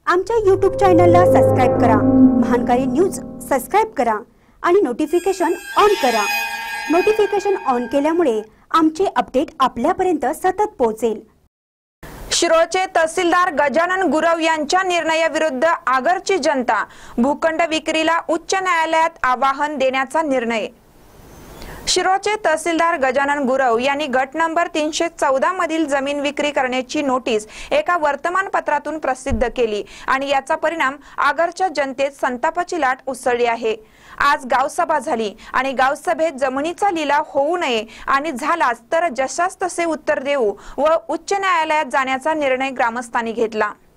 आमच्या YouTube चॅनलला subscribe करा, महानकारी न्यूज सबस्क्राइब करा आणि नोटिफिकेशन ऑन करा। नोटिफिकेशन ऑन केल्यामुळे आमचे अपडेट आपल्यापर्यंत सतत पोहोचेल। शिरोळचे तहसीलदार गजानन गुरव यांच्या निर्णयाविरुद्ध आगरची जनता, भूखंड विक्रीला उच्च न्यायालयात आवाहन देण्याचा निर्णय। शिरोळचे तहसीलदार गजानन गुरव यांनी गट नंबर 314 मधील जमीन विक्री करण्याची नोटीस एका वर्तमानपत्रातून प्रसिद्ध केली आणि याचा परिणाम आगरच्या जनतेत संतापाची लाट उसळली आहे। आज गावसभा झाली आणि गावसभेत जमिनीचा लिलाव होऊ नये आणि झालाच तर जशास तसे उत्तर देऊ व उच्च न्यायालयात जाण्याचा निर्णय ग्रामस्थांनी घेतला।